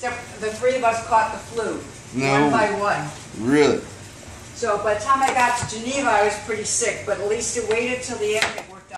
except the three of us caught the flu, No. one by one. Really? So by the time I got to Geneva, I was pretty sick, but at least it waited till the end.